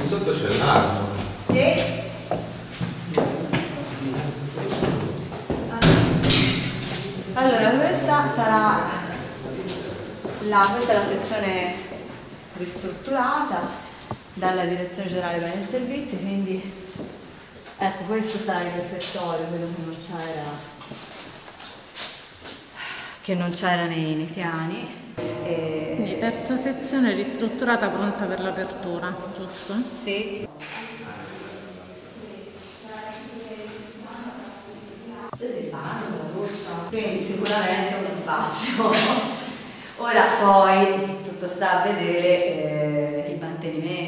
sotto c'è un altro. Sì. Allora, questa sarà questa è la sezione ristrutturata dalla Direzione Generale Beni e Servizi, quindi ecco, questo sarà il refettorio, quello che non c'era nei piani. Quindi terza sezione ristrutturata pronta per l'apertura, giusto? Sì. Il bagno, la doccia, quindi sicuramente uno spazio. Ora poi tutto sta a vedere il mantenimento.